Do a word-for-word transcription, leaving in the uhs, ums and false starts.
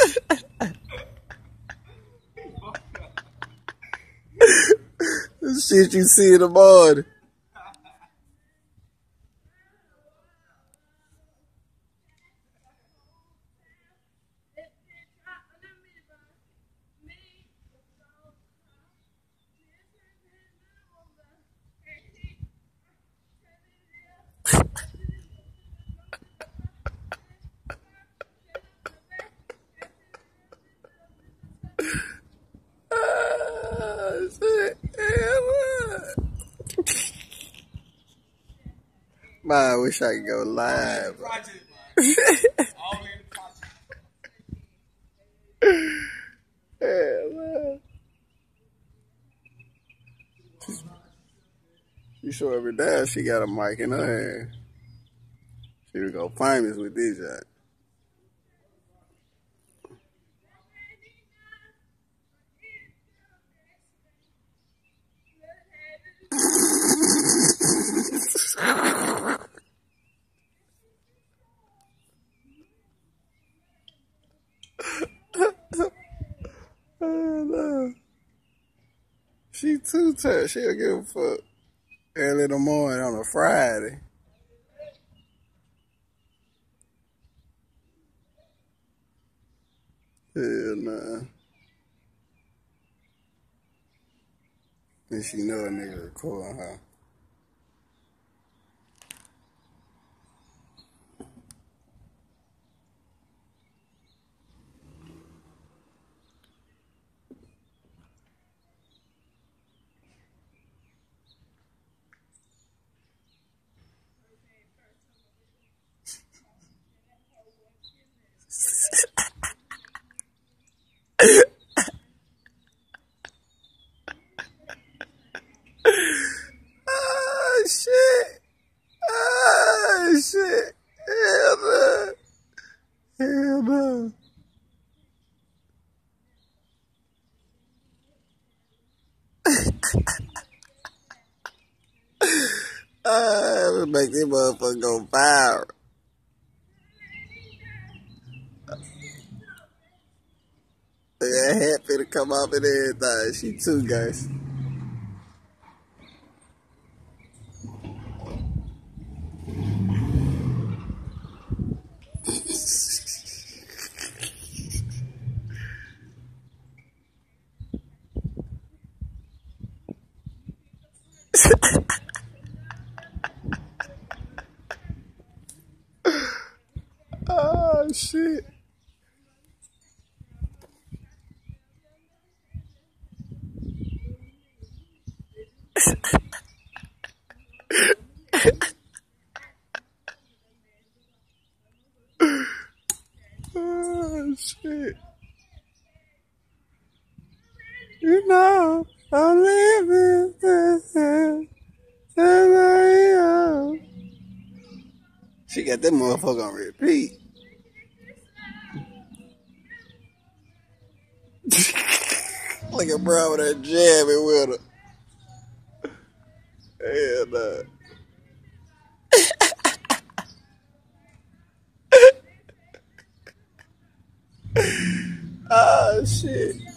The shit you see in the morning. Oh, shit. Man, I wish I could go live. Yeah, man. She showed me that she got a mic in her hand. She was go famous with this shot. Oh, no. She too tough. She'll give a fuck. Early in the morning on a Friday. Hell nah. And she know a nigga recording her. Oh, shit. Oh, shit. Hell no. Hell no. Ah, uh, make this motherfucker go viral. Yeah, happy to come up and everything. She too, guys. Oh, shit. Oh, shit. You know, I'm living this. She got that motherfucker on repeat. Look at bro with that jamming with her. Hell no. Oh, shit.